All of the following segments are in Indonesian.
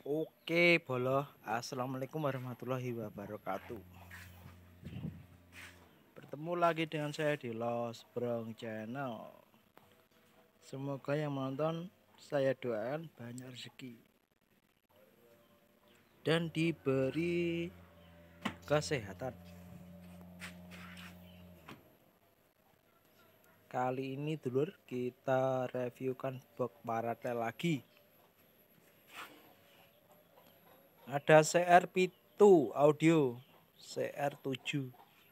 Oke, boloh. Assalamualaikum warahmatullahi wabarakatuh. Bertemu lagi dengan saya di Los Brong Channel. Semoga yang menonton saya doakan banyak rezeki dan diberi kesehatan. Kali ini dulur kita reviewkan box Paratel lagi. Ada CR7 audio, CR7.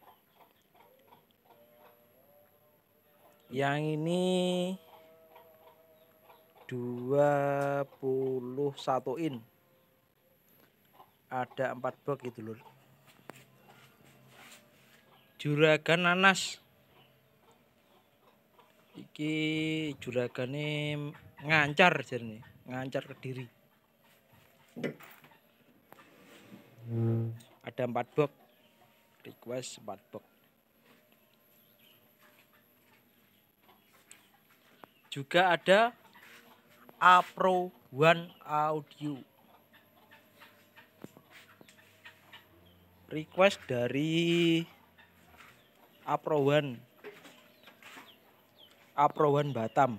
Yang ini 21 in. Ada 4 box gitu lur. Juragan nanas. Iki juragane ngancar jarene, ngancar Kediri. Ada 4 box. Request 4 box. Juga ada Apro One Audio. Request dari Apro One Batam.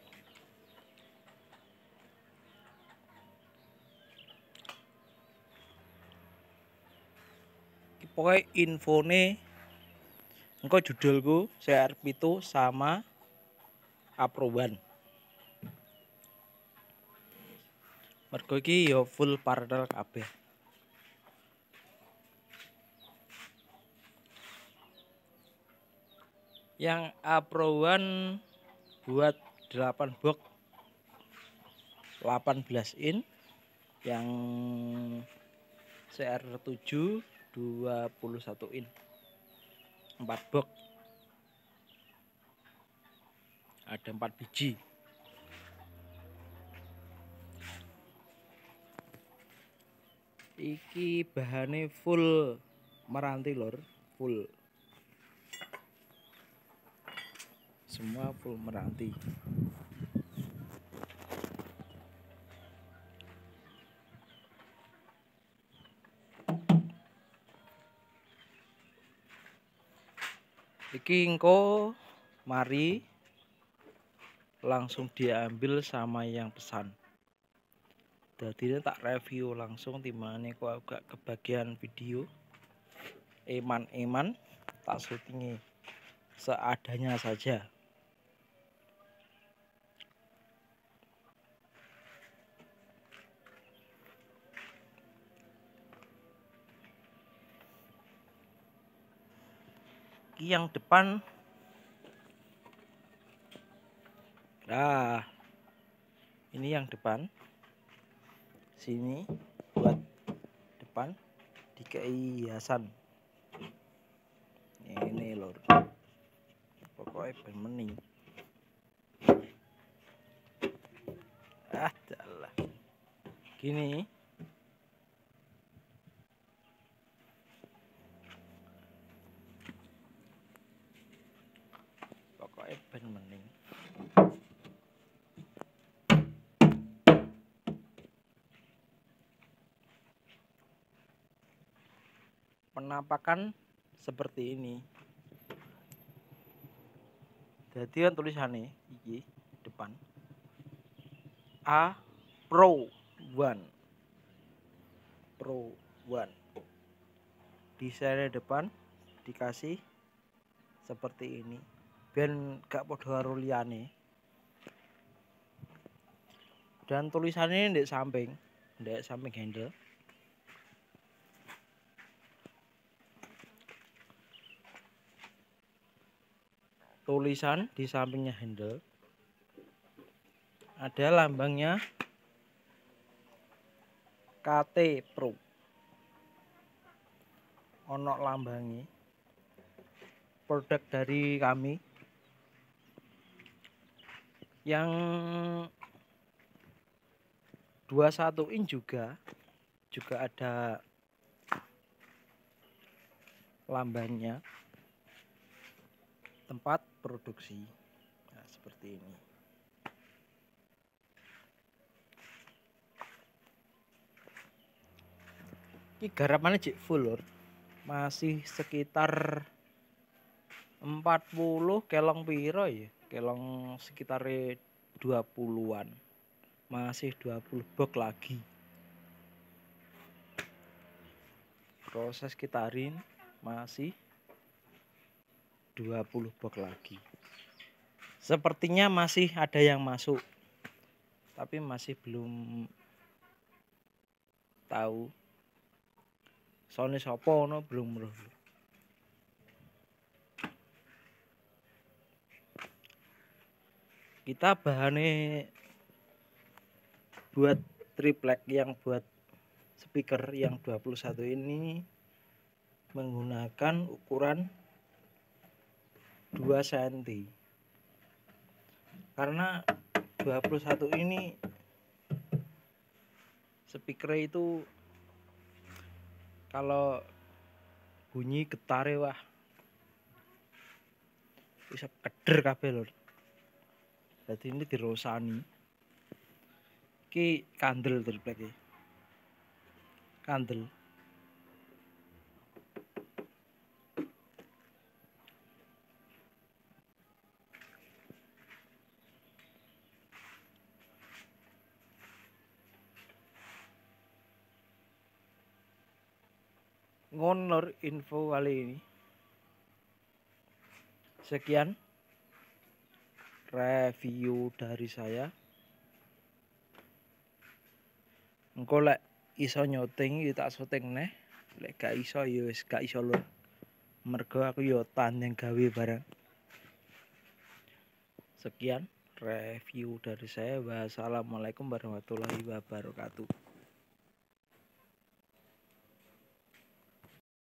Pokoknya infone engko judulku CR7 sama Apro One. Mergo iki ya full paralel kabeh. Yang Apro One buat 8 box 18 in, yang CR7 21 in, 4 box, ada 4 biji. Iki bahannya full meranti lor, full, semua full meranti. Iki engko mari langsung diambil sama yang pesan. Jadi tak review langsung timane kok agak kebagian video. Eman tak syutingi seadanya saja. Yang depan, nah ini yang depan, sini buat depan dikei hiasan ini lor, pokoknya ben meni. Adalah gini, pokoknya ben meni. Penampakan seperti ini. Jadi kan tulisannya iki depan Apro One. Di seri depan dikasih seperti ini. Ben gak podo karo liyane. Dan tulisannya ndek samping handle. Tulisan di sampingnya handle ada lambangnya KT Pro, ono lambangi produk dari kami. Yang 21 in juga ada lambangnya, tempat produksi. Nah, seperti ini. Iki garapane cek full lur. Masih sekitar 40 kelong piro ya? Kelong sekitar 20-an. Masih 20 bok lagi. Proses kitarin masih 20 bok lagi. Sepertinya masih ada yang masuk. Tapi masih belum tahu. Soalnya sapa ono belum roh. Kita bahannya buat triplek yang buat speaker yang 21 ini menggunakan ukuran 2 cm. Karena 21 ini speaker itu kalau bunyi getare wah bisa keder kabeh lho. Jadi ini dirosani. Ki kandel triplek. Kandel. Ngonor info kali ini. Sekian review dari saya. Engko lek iso nyoting iki tak syuting neh. Lek gak iso ya wis gak iso lho. Mergo aku yo tanding gawe bareng. Sekian review dari saya. Wassalamualaikum warahmatullahi wabarakatuh.